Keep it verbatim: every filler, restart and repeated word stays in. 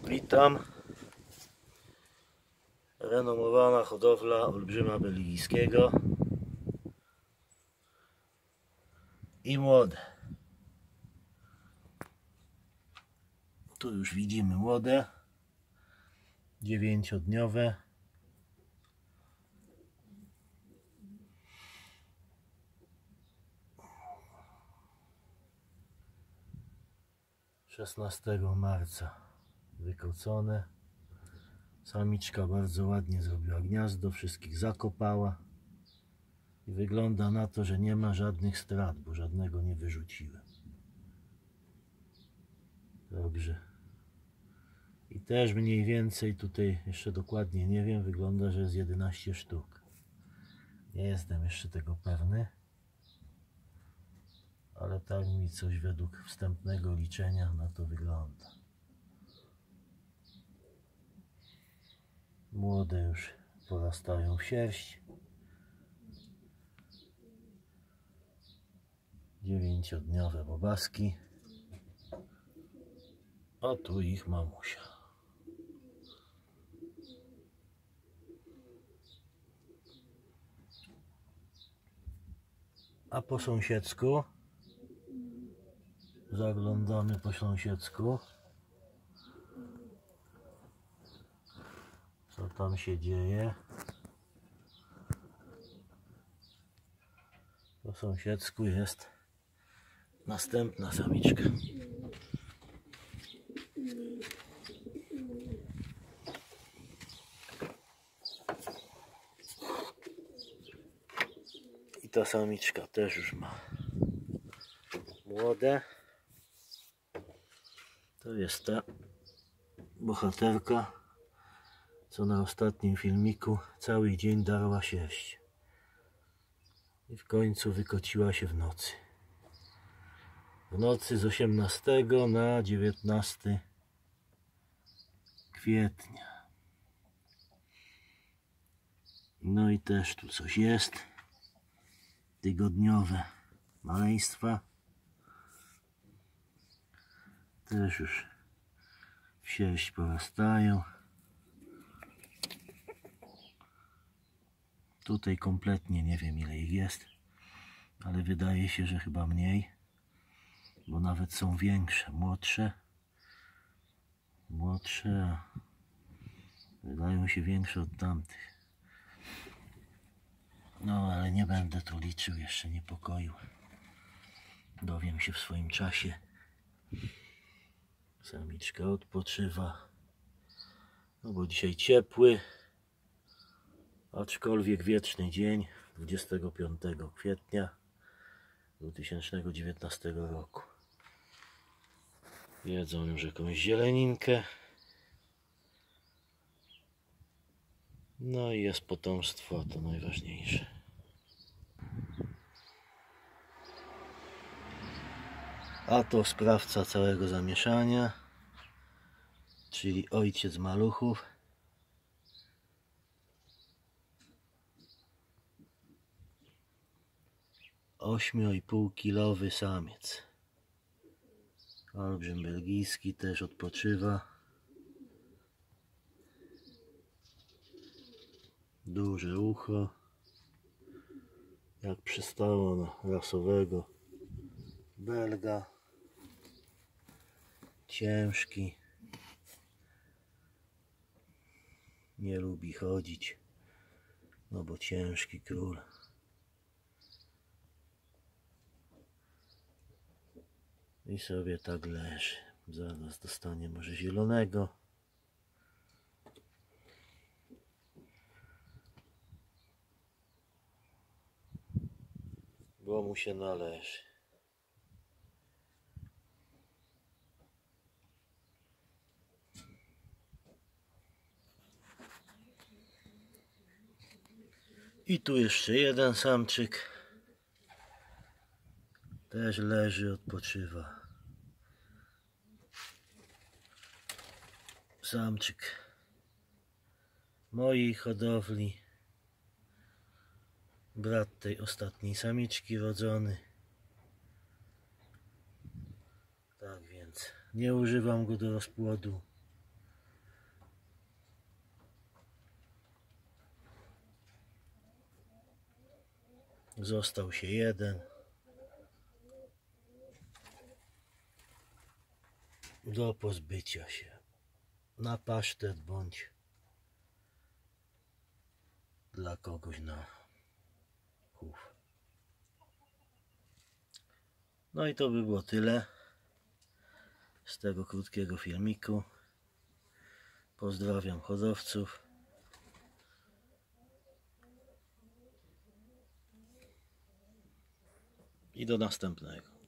Witam. Renomowana hodowla olbrzyma belgijskiego i młode. Tu już widzimy młode, dziewięciodniowe. szesnastego marca wykocone. Samiczka bardzo ładnie zrobiła gniazdo, wszystkich zakopała i wygląda na to, że nie ma żadnych strat, bo żadnego nie wyrzuciłem. Dobrze. I też mniej więcej tutaj, jeszcze dokładnie nie wiem, wygląda, że jest jedenaście sztuk. Nie jestem jeszcze tego pewny, ale tak mi coś według wstępnego liczenia na to wygląda. Młode już porastają w sierść. Dziewięciodniowe bobaski. A tu ich mamusia. A po sąsiedzku zaglądamy po sąsiedzku. Co tam się dzieje? Po sąsiedzku jest następna samiczka. I ta samiczka też już ma młode. To jest ta bohaterka, co na ostatnim filmiku cały dzień darła sierść i w końcu wykociła się w nocy. W nocy z osiemnastego na dziewiętnasty kwietnia. No i też tu coś jest. Tygodniowe maleństwa. Też już w sierść porastają. Tutaj kompletnie nie wiem, ile ich jest, ale wydaje się, że chyba mniej, bo nawet są większe, młodsze. Młodsze, a wydają się większe od tamtych. No, ale nie będę tu liczył, jeszcze niepokoił. Dowiem się w swoim czasie. Samiczka odpoczywa. No bo dzisiaj ciepły, aczkolwiek wieczny dzień, dwudziestego piątego kwietnia dwa tysiące dziewiętnastego roku. Jedzą już jakąś zieleninkę. No i jest potomstwo, to najważniejsze. A to sprawca całego zamieszania, czyli ojciec maluchów. ośmiu i pół kilowy samiec. Olbrzym belgijski też odpoczywa. Duże ucho, jak przystało na rasowego belga. Ciężki, nie lubi chodzić, no bo ciężki król. I sobie tak leży. Zaraz dostanie może zielonego. Bo mu się należy. I tu jeszcze jeden samczyk. Też leży, odpoczywa. Samczyk mojej hodowli. Brat tej ostatniej samiczki rodzony. Tak więc nie używam go do rozpłodu. Został się jeden. Do pozbycia się. Na pasztet bądź dla kogoś na chów. No i to by było tyle z tego krótkiego filmiku. Pozdrawiam hodowców. I do następnego.